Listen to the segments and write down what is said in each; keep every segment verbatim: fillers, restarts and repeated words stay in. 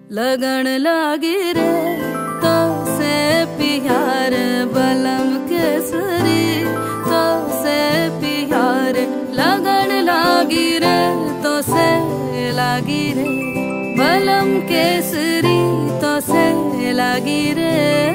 लगन लागी रे तो से प्यार बलम केसरी तो से प्यार लगन लागी रे तो से लागी रे बलम केसरी तो से लागी रे।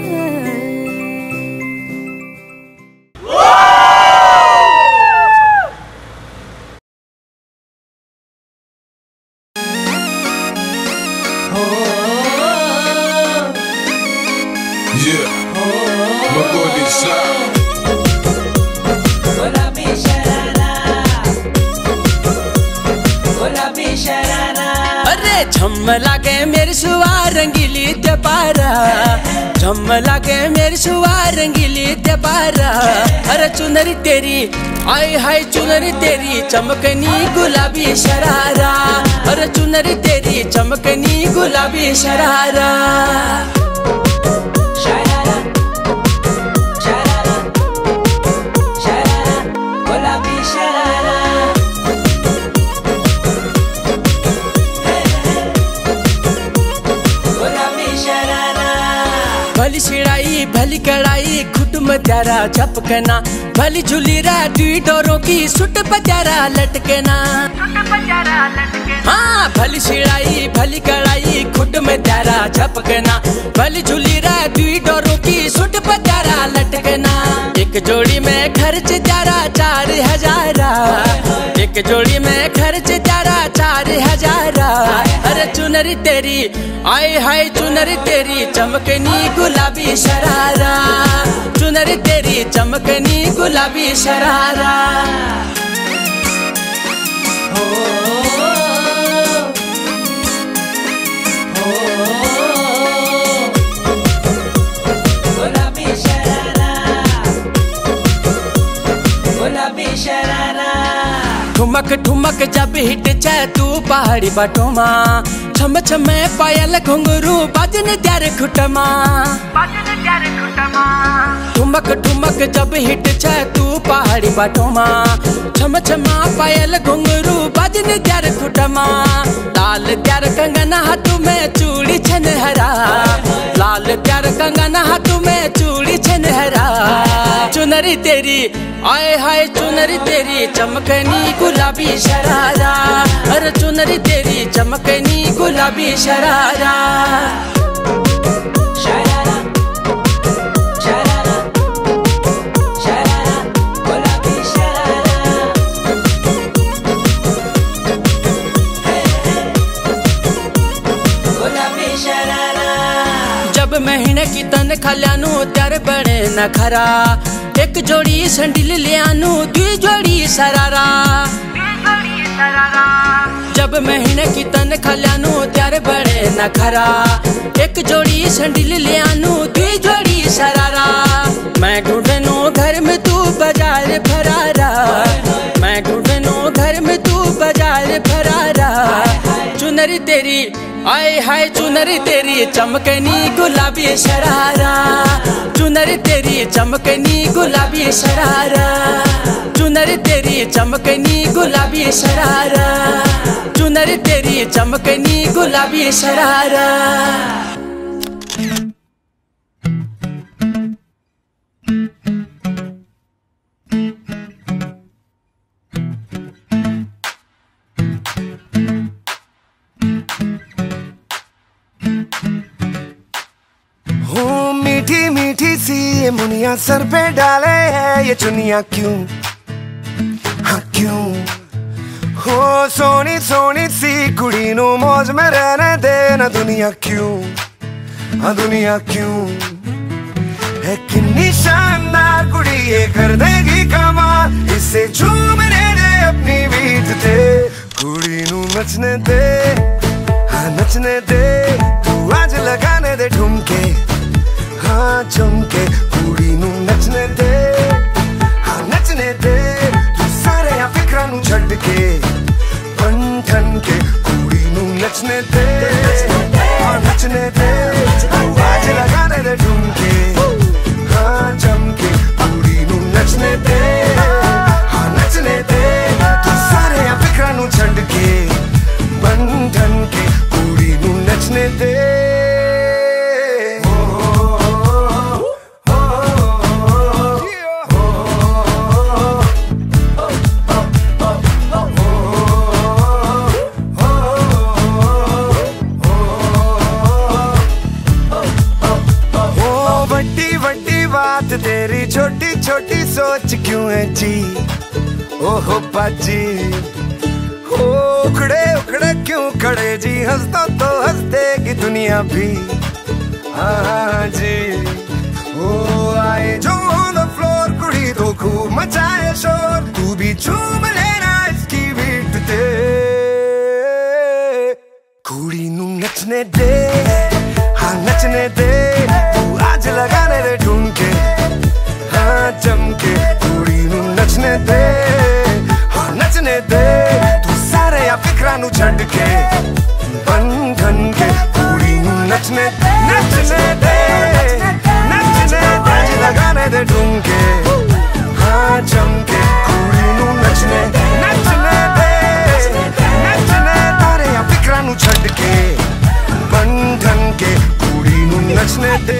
झम लागे मेरी सुआ रंगीली दबारा, झम लागे मेरी सुआ रंगीली दबारा। अरे चुनरी तेरी आई हाय चुनरी तेरी चमकनी गुलाबी शरारा, अरे चुनरी तेरी चमकनी गुलाबी शरारा। भली छिड़ाई भली कड़ाई खुट मचारा झपकना, भली झूली राडी डोरों की सुट पचारा लटकना। हाँ भली छिड़ाई भली कड़ाई खुट मचारा झपकना, भली झूली राडी डोरों की सुट पचारा लटकना। एक जोड़ी में खर्च जारा चार हजारा, एक जोड़ी में खर्च जारा चार हजारा। अरे चुनरी तेरी आए हाय चुनरी तेरी चमकनी गुलाबी शरारा, चुनरी तेरी चमकनी गुलाबी शरारा। हो, हो, गुलाबी शरारा, गुलाबी शरारा। ठुमक ठुमक जब हिट जाए तू पहाड़ी बाटोमा, छम छम पायल घुंघरू बाजन त्यार खुटमा। ठुमक ठुमक जब हिट जाए तू पहाड़ी बाटोमा, छम छम पायल घुंघरू बाजन त्यार खुटमा। लाल त्यार कंगना हाथों में चूड़ी छन हरा, लाल त्यार कंगना हाथों में चूड़ी छन हरा। चुनरी तेरी आए हाय चुनरी तेरी चमकनी गुलाबी शरारा, अरे चुनरी तेरी चमकनी गुलाबी शरारा। शरारा शरारा शरारा गुलाबी शरारा। गुलाबी शरारा। जब महीने की तनख्वाह ल्यानु त्यार बड़े न खरा, एक जोड़ी संडिल ले आनू दुई जोड़ी शरारा। जब महीने की तनख्वाह ल्यानु त्यार बड़े न खरा, एक जोड़ी संडिल ले आनू दुई जोड़ी शरारा। मैं ढूंढनू घर में तू बाजार फरारा, मैं ढूंढनू घर में तू बाजार फरारा। चुनरी तेरी आए हाय चुनरी तेरी चमकनी गुलाबी शरारा, चुनरी तेरी चमकनी गुलाबी शरारा, चुनरी तेरी चमकनी गुलाबी शरारा, चुनरी तेरी चमकनी गुलाबी शरारा। मीठी मीठी सी ये मुनिया सर पे डाले है ये चुनिया क्यों, हाँ क्यों। हो सोनी सोनी सी कुड़ी नु मौज में रहने देना दुनिया क्यों, हाँ दुनिया क्यों। है कितनी शानदार कुड़ी ये कर देगी कमाल, इससे झूमने दे अपनी बीट दे। कुड़ी नु नचने दे हाँ नचने दे, तू आज लगाने दे ठुमके हाँ झुमके। कुड़ी नू नचने दे हाँ नचने दे, तू सारे या फिक्रा नू छड़ के बन ठन के। कुड़ी नू नचने दे हाँ नचने दे, तू आज लगाने दे ठुमके हाँ झुमके। कुड़ी नू नचने दे हाँ नचने दे, तू सारे या फिक्रा नू छड़ के बन ठन के। कुड़ी नू नचने दे। बाजी ओहो बाजी। हो उखड़े उखड़े क्यों खड़े जी, हंस दो तो हंस देगी दुनिया भी। हाँ जी ओ आए जो ऑन द फ्लोर, कुड़ी तो खूब मचाए शोर, तू भी झूम लेना इसकी बीट ते। कुड़ी नू नचने दे, हाँ नचने दे, तू आज लगाने दे ढूंढ के, हाँ जम के। कुड़ी नू नचने दे, हाँ नचने दे, तू सारे या फिक्रा नू छड़ के, बन ठन के। कुड़ी नू नचने नचने दे, नचने दे, आज लगाने दे ढूंढ के, हाँ जम के। कुड़ी नू नचने नचने दे, नचने तारे या फिक्रा नू छड़ के, बन ठन के। कुड़ी नू नचने दे।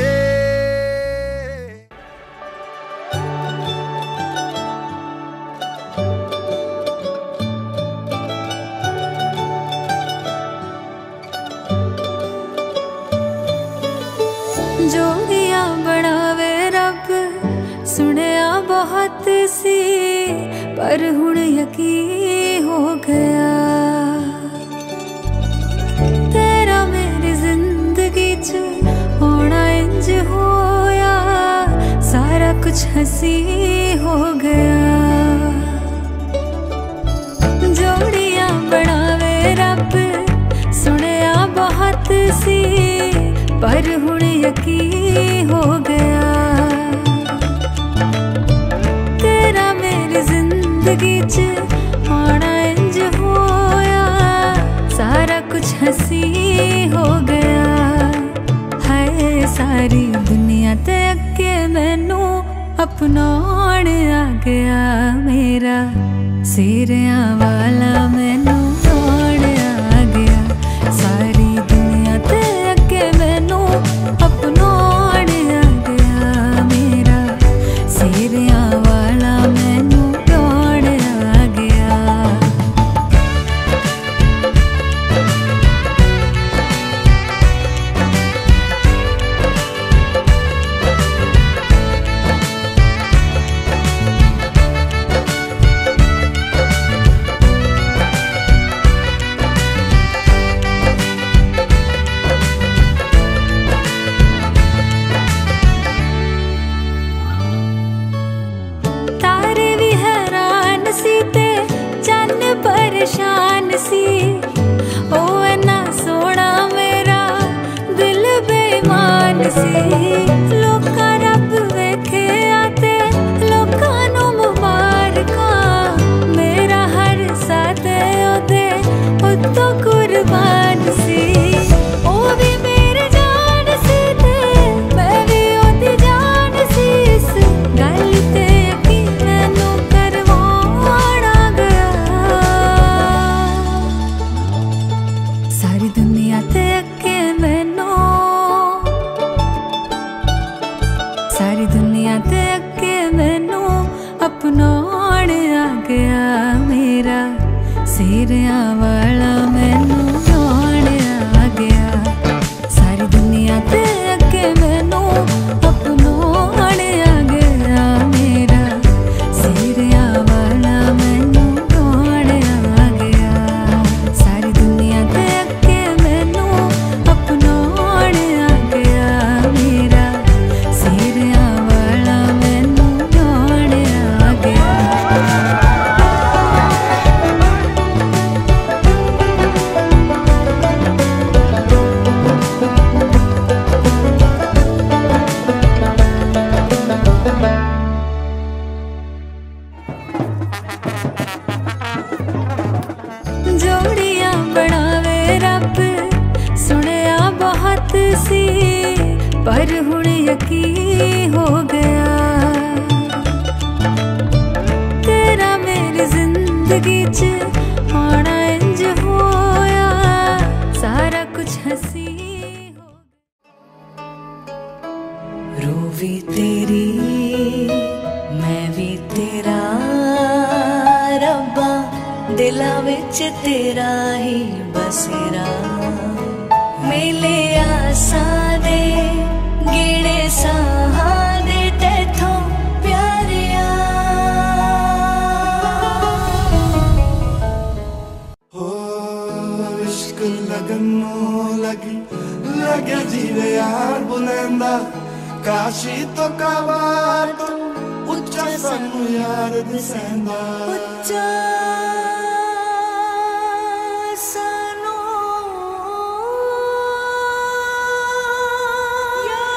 जोड़ियां बनावे रब सुनिया बहुत सी, पर हुण यकीन हो गया तेरा मेरी जिंदगी च होना इंज होया, सारा कुछ हंसी हो गया। जोड़ियां बनावे रब सुनिया बहुत सी, पर हुण यकीन हो गया तेरा मेरी जिंदगी च आना इंज होया, सारा कुछ हंसी हो गया। है सारी दुनिया ते अगे मैनू अपनाउण आ गया, मेरा सिरियां वाला मैनू आउण आ गया। सारी दुनिया ते अगे मैनू अपनाउण आ गया, मेरा सिरियां वाला मैनू आउण आ गया। परेशान सी ओ इन्ना सोना मेरा दिल बेईमान सी। लोका रब वेखे आते लोका नू मुबारकां, मेरा हर साथ ओदे उत्तों कुर्बान सी। ओ भी मेरी जान सी ते मैं भी ओदी जान सी, इस गल ते यकीन मैनू करवाउण आ गया। सारी दुनिया ते अगे मैनू, सारी दुनिया ते अगे मैनू अपनाउण आ गया, मेरा सिरियां वाला मैनू आउण आ गया। सारी दुनिया ते अगे मैनू अपनाउण आ गया, मेरा सिरियां वाला मैनू आउण आ गया। सारी दुनिया ते अगे मैनू अपनाउण आ गया, मेरा सिरियां वाला मैनू आउण आ गया। जोड़ियां बनावे रब सुनिया बहुत सी, पर हुण यकीन हो गया तेरा मेरी जिंदगी च आना इंज होया, सारा कुछ हंसी हो। रूह भी तेरी मैं भी तेरा, रब्बा दिला विच तेरा ही बसेरा। मेले आसा दे गिणे साहां दे तेथों प्यारिया, इश्क लगन लगी लगे जीवे यार बुलंदा काशी तो काबा तो उच्चा सानू यार दिसेंदा उच्चा सानू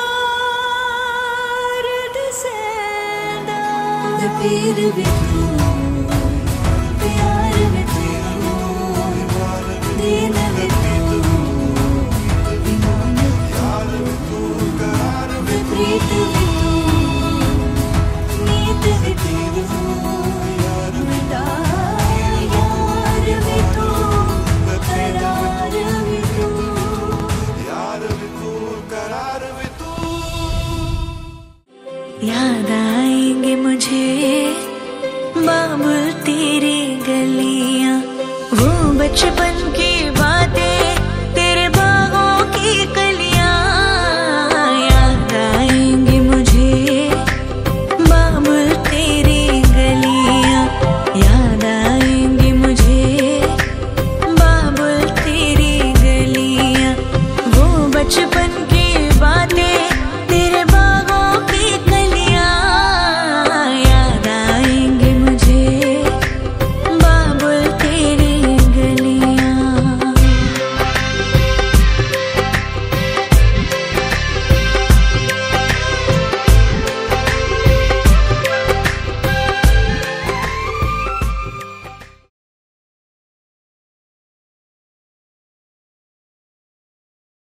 यार दिसेंदा पीर भी